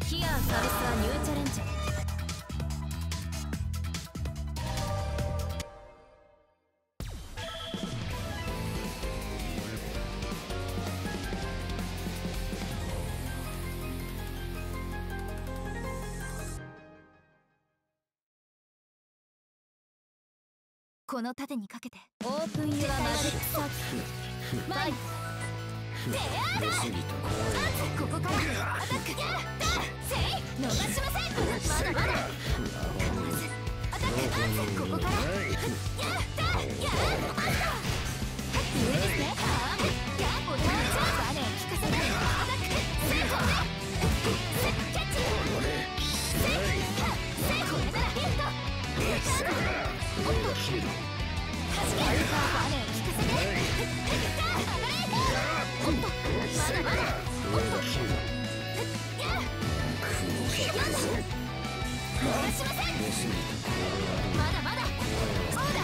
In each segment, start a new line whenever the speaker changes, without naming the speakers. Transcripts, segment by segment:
ヒアサレスはニューチャレンジ。この盾にかけてオープンユアマジックサーキットマイテアーだ。ここからアタックせい逃しません。まだまだアタックここから上ですね。お友達はバネを効かせてアタック成功だ。キャッチせいこれならヒットおっとはじけバネを効かせて上がれおっとまだまだおっと逃しません。まだまだそうだ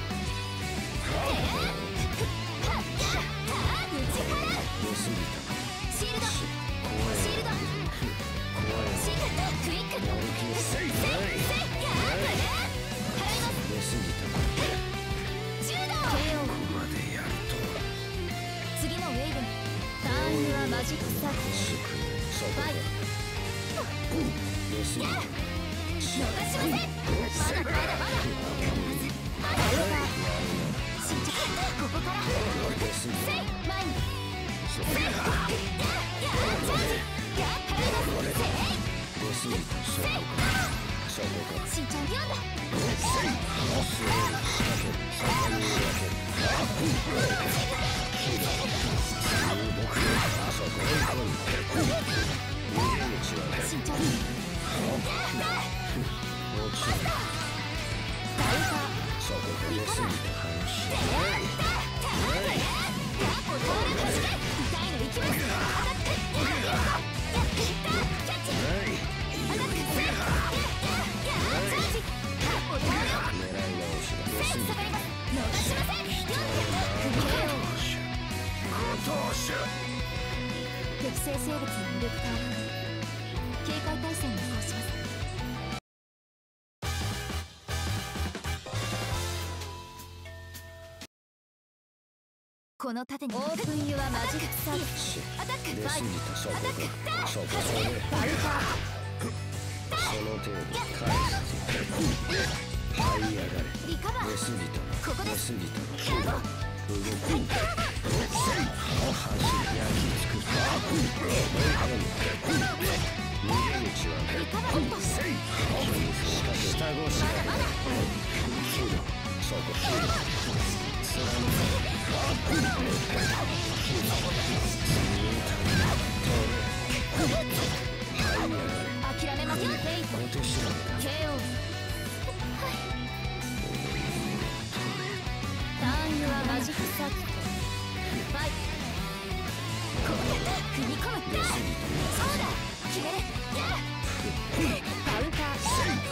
シールドシールドシールドクイックせい次のウェーブにターンユアマジックサーキットファイ逃しません。まだまだまだ新着ここからせい前にせいチャージ新チャンピオンだ。新チャンピオン適正生物の魅力と警戒態勢に移行します。この盾にオープンユアマジックサーキットアタックファイトアタックバルカーその程度返す這い上がれリカバーここですカード動く走り焼きつく逃げ口はリカバー下越しまだまだそこ貫諦めません。フェイト KO ターンユアマジックサーキットファイこうやって踏み込むそうだ決めるカウンター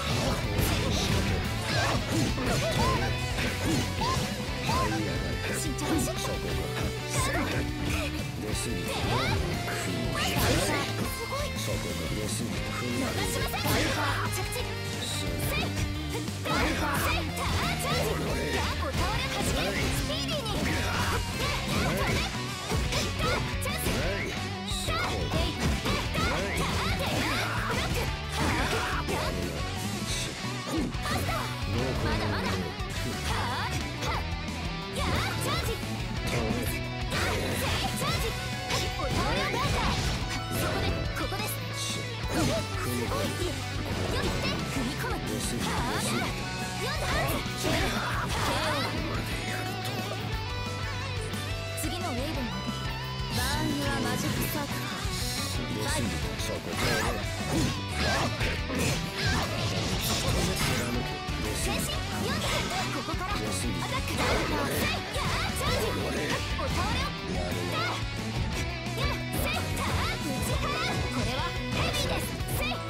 慎重にしそこが出すぎてすごいそこが出すぎて踏み逃しません。着地セイターチャージお倒れはじけスピーディーにチャンスまだまだ次のウェーブに向けてバーンユアマジックサーキットファイ全身読んでここからアタックダウンチャージお倒れをセイターぶち払うこれはヘビーですセイ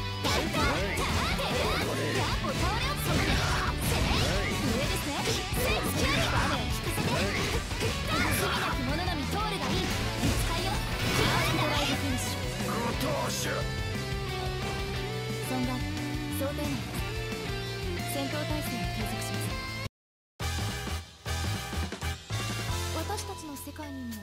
お倒れをそこで上ですね
損害想定内です。戦闘態勢を継続します。私たちの世界にも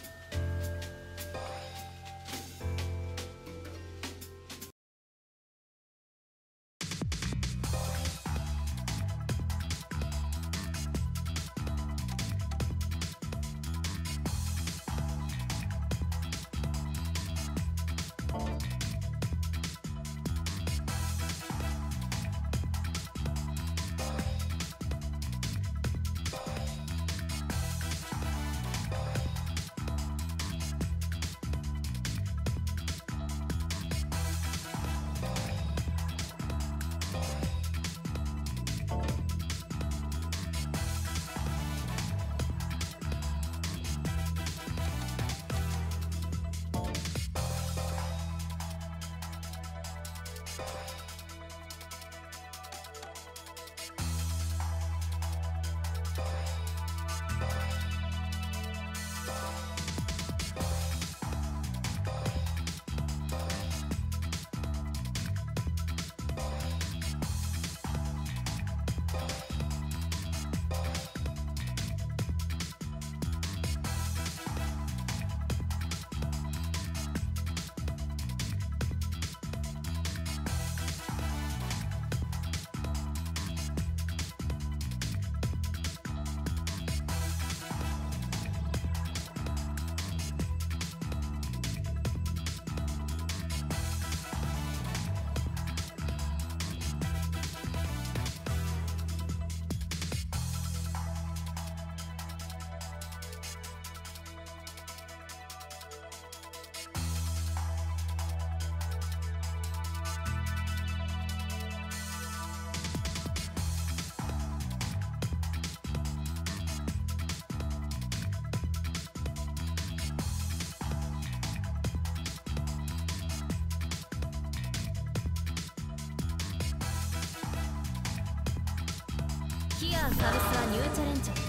ヒア・サルスはニューチャレンジャー。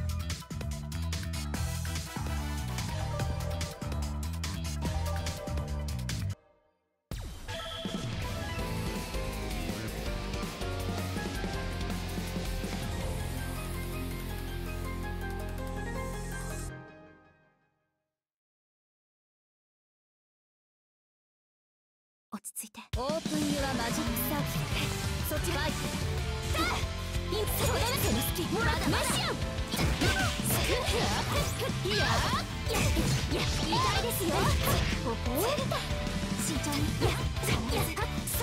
落ち着いて。オープンユアマジックサーキット。そっちバイク。インそれだけの好きまだまだスクーいや痛いですよ。ここ慎重にそれ痛い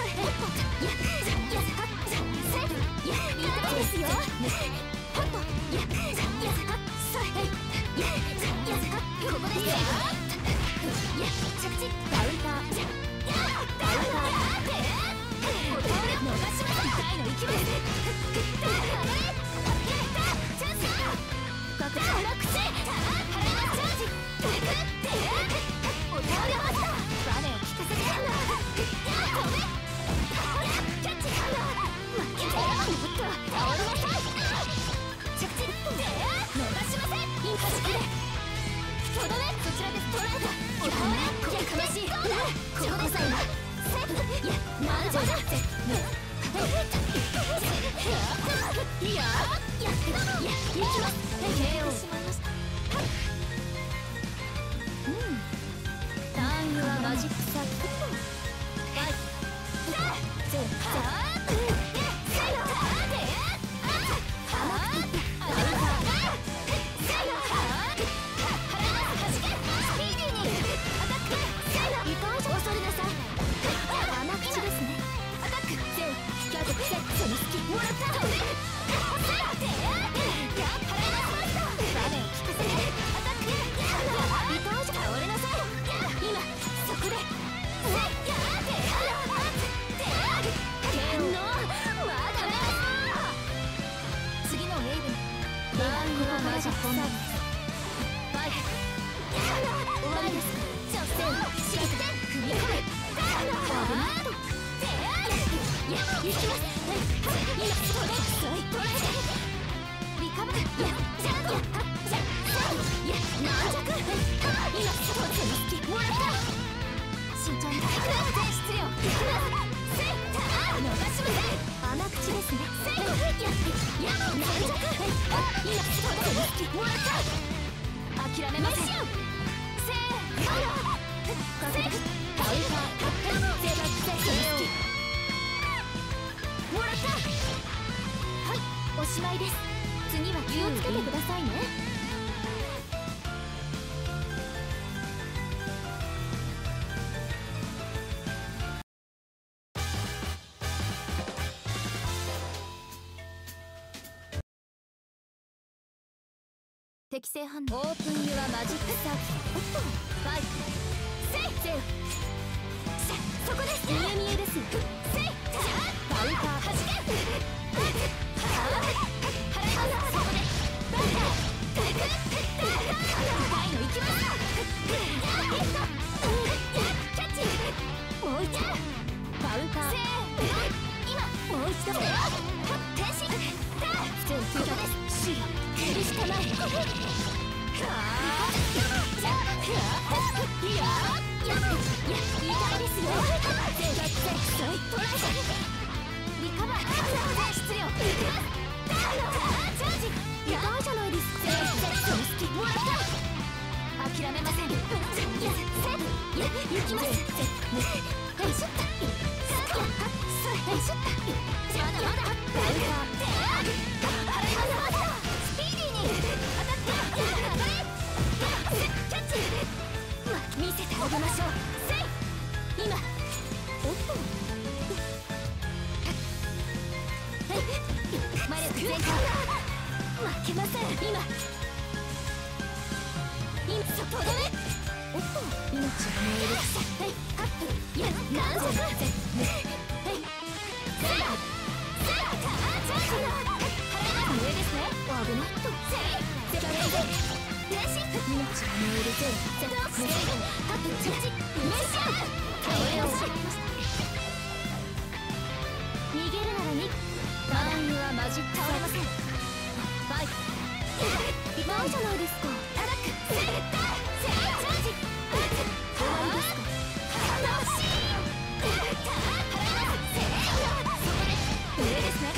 ですよ。ほっとそれここですよ。着地ダウンター逃しません。痛いの息です。マジックサーキット。慎重に。 もらった。諦めません。せーの。ダウンターゼバックセもらった。はい、おしまいです。次は気をつけてくださいね。適正反応。オープンユアマジックサーキット。ファイトセイセイそこです。見え見えです。セイカウンターはじけそこで大の行きますキャッチもう一度カウンター今もう一度天使普通の空です。許したまえ。痛いですよ。リカバー質量チャージやばいじゃないですか。もらった。諦めません。行きます。まだまだスピーディーに当たってキャッチ見せてあげましょう。せい今おっと魔力全開負けません。今そこでおっと命が燃える。はいいや何足上ですね。危ないとせい命が燃えるぜ。ハッピーチャージメッシャー逃げるならにターンユアマジック倒れません。ファイトないじゃないですか。アタックセイチャージ終わりですか。上ですね。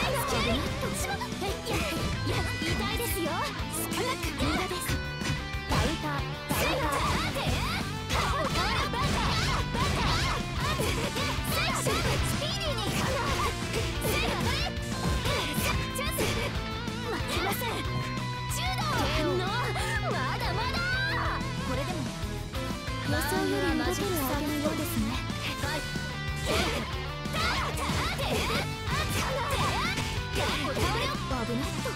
痛いですよ。スクラック無駄です。ダウンタースピーディーにチャンス負けません。柔道まだまだこれでも予想より動ける上げのようですね。危ないと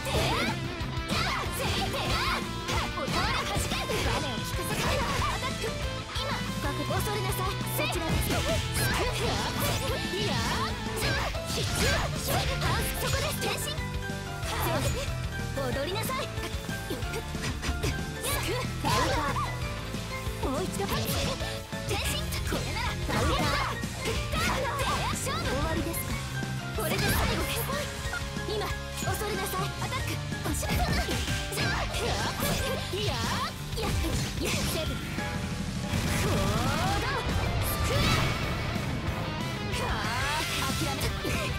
恐れなさい。そちらです。いやそこです。変身踊りなさい。もう一度変身これなら勝負終わりですか。これで最後です。今恐れなさい。アタック押し出さない。セブン行動スクー諦め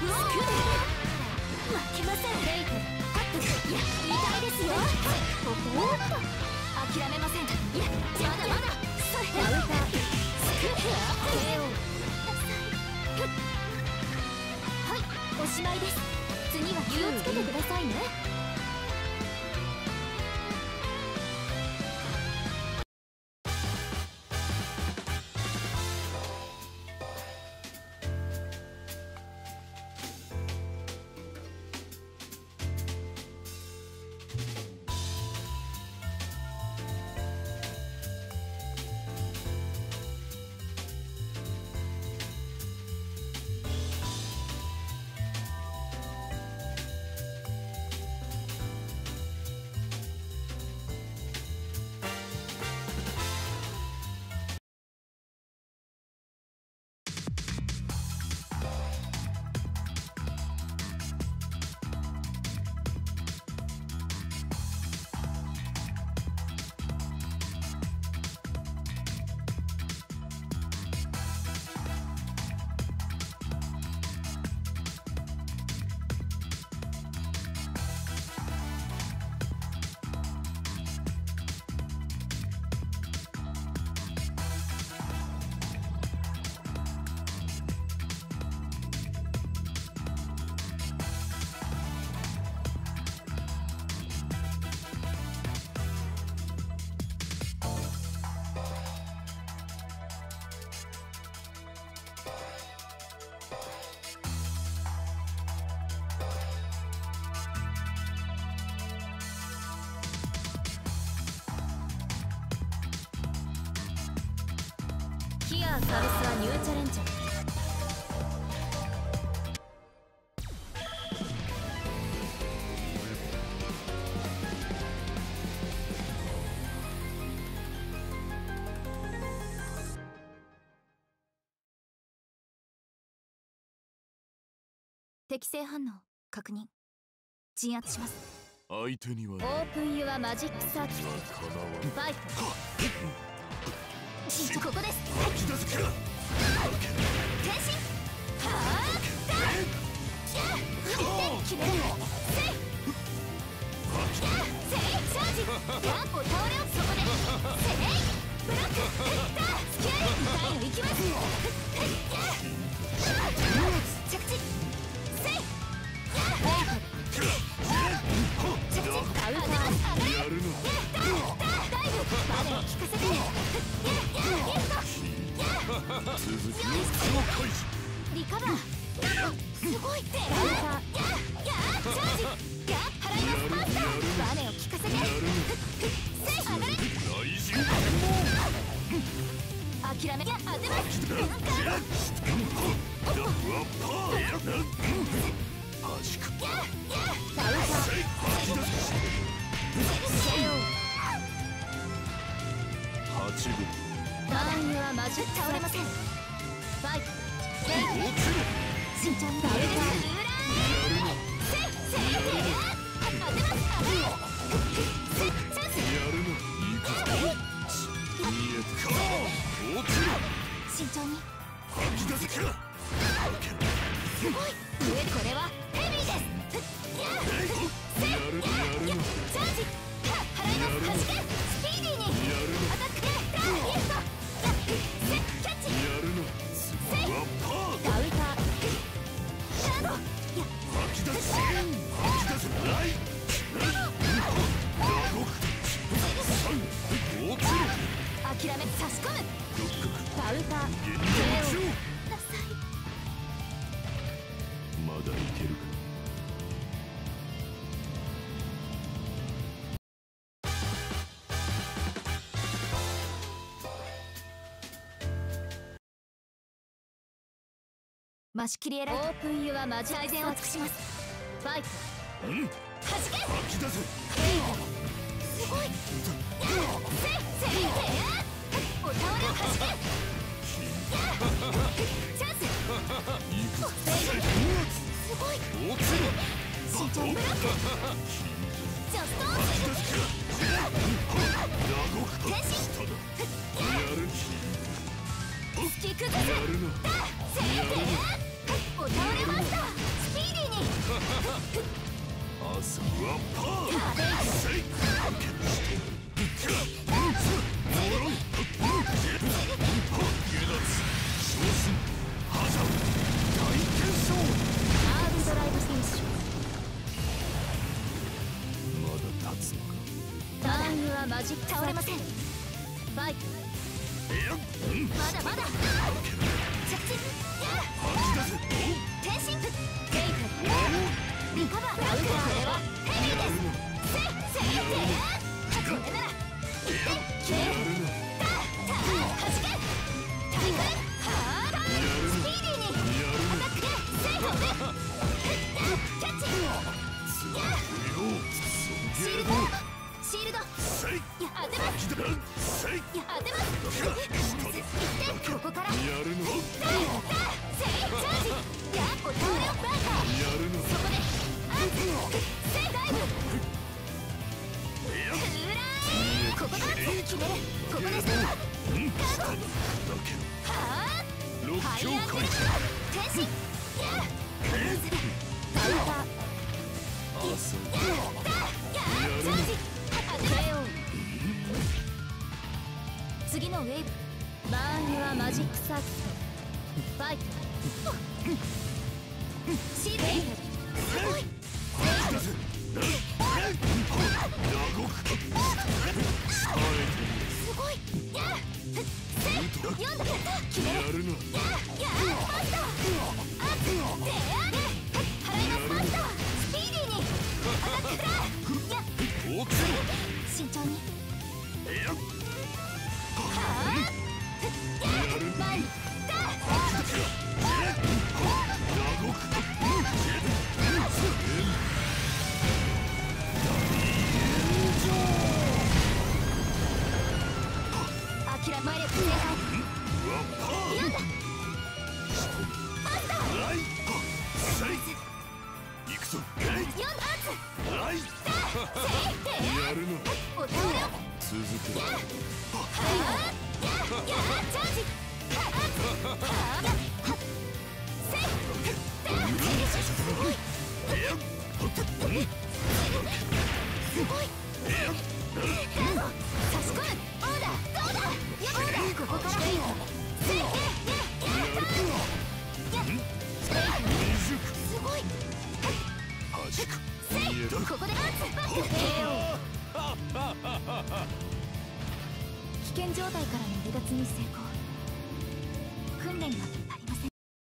負けません。レイトハット痛いですよ。おっと諦めません。まだまだそれダウンタースクーはいおしまいです。次は気をつけてくださいね。 サブスはニューチャレンジャー。適正反応確認。鎮圧します。
相手には
オープンユアマジックサーキュファイト。ここです。
吐き出すか。
変身。はあ決める。せいチャージ。やっお倒れをそこで。せいブロック。スキャリ痛いのいきます。着地。せい着地。カウンター。
やるの。
ダイブバネを効かせて。
続きを開始。
リカバー。すごいって。チャージ。払います。バネを効かせて。せい上がれ。
大事。
諦め。当てます。
はじく。
ダウンター。
8分。
バーンユアマジック倒れません。ファイト。
落ちる。
慎重に。ダウンター。せい当てます。チャンス。
やるの。いくぞ。見えたか。落ちる。
慎重に。
吐き出せか。
すごい。これはヘビーです。
やるの。
チャージ。払います。はじけ。スピーディーに。
やるの。
アタック。イエスト。キャッチ。
やるの。
せい。ダウンター。シャドウ。
吐き出す。吐き出す。ライ。打獄。落ちる。
諦め差し込む。ダウンター。
現状。
なさい。
まだいけるか。
増し切り選び。オープンユアマジ最善を尽くします。ファイト。
うん。
はじけ。
吐き出す。
すごい。せいお倒れをはじけ。チャンス。
いくぞ。
すごい。
落ちる。
慎重にブロック。ジャスト。変身。
やる。
突き崩す。
やるの。
お倒れマスター。スピーディーに。
朝はパー。せい。
アービドライブ選手。
まだ立つのか。
ターンユアマジック倒れません。ファイト。まだまだ。着地。変身。リカバー。ダウンターではヘビーです。これなら。はじけ。タイム。スピーディーに。アタックでセーフで。キャッチ。シールド。シールド。当てます。当てます。ここから。
やるの。
セイチャージ。やっお倒れをバーカー。
やるの。
そこでセイダイブ。ここだ。決める。ここです。カード。はあ。
6
ハイ
強
アンテナ。
開始。
変身。カウンター。
朝
チャージ。次のウェーブ。バーンユアマジックサーキット。ファイト。シール。すごい。すごい。読んだ。決める。
やるの。
マスター。払いますマスター。スピーディーに。アタックだ。
落ちる。
慎重に。
やる。
前に。
続けろ。
ここで危険状態からの離脱に成功。訓練が足りません。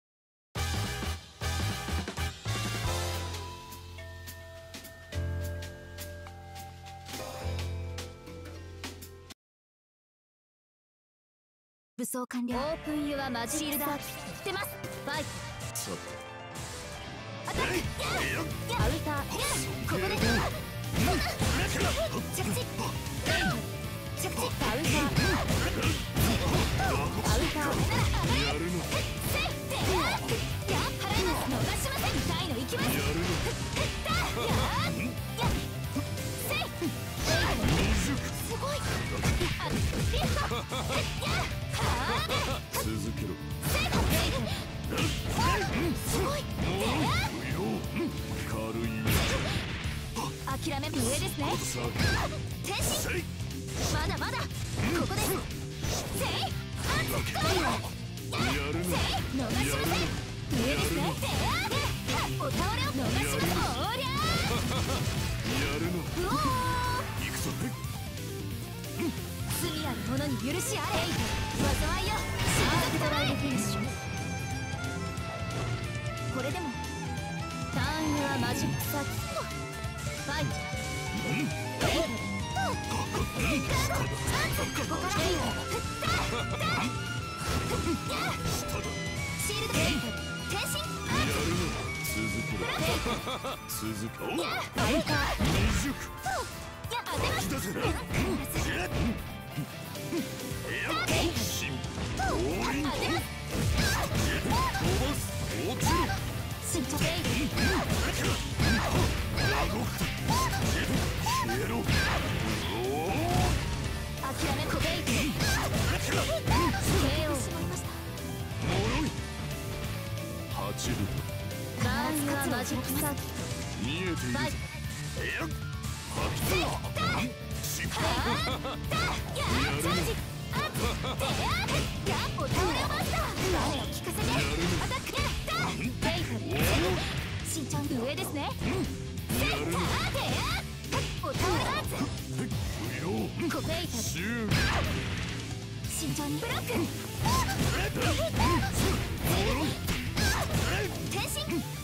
武装完了。オープンユアマジシールダー出ます。ファイト。アタック。アウター。ここで着地。着地。アウター。
やるの。
逃しません。痛いの行きます。すごい。
続けろ。
すごい。
軽い。
諦め上ですね。転身。まだまだ。ここです。せい。逃しません。上ですね。お倒れを逃します。おりゃ
やるの。
うおー。
行くぞ。
罪ある者に許しあれ。災いよ。シードライブフィニッシュ。これでもターンユアマジックサーキット。ファイト。ここからシールド転身。
続けろ。続けろ。
アウター。当てます。慎重で諦めこべいKOしまいました。ターンユアマジックサーキット。
見えている。
お倒れマスター。我を聞かせて。アタック。慎重に上ですね。お倒れマスター。コペイタ。慎重にブロック。転身。